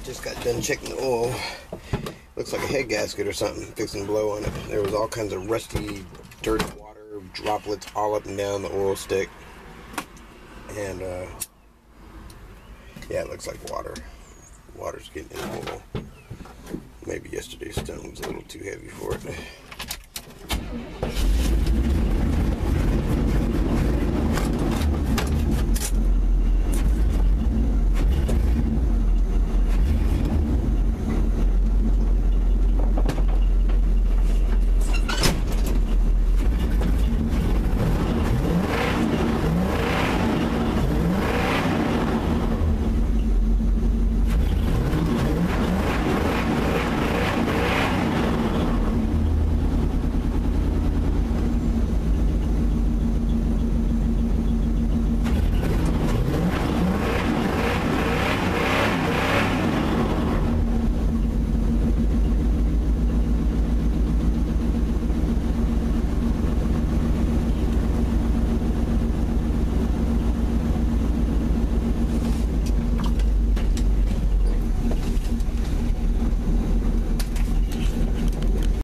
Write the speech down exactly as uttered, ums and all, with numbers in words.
Just got done checking the oil. Looks like a head gasket or something fixing to blow on it. There was all kinds of rusty, dirty water droplets all up and down the oil stick. And, uh, yeah, it looks like water. Water's getting in the oil. Maybe yesterday's stone was a little too heavy for it.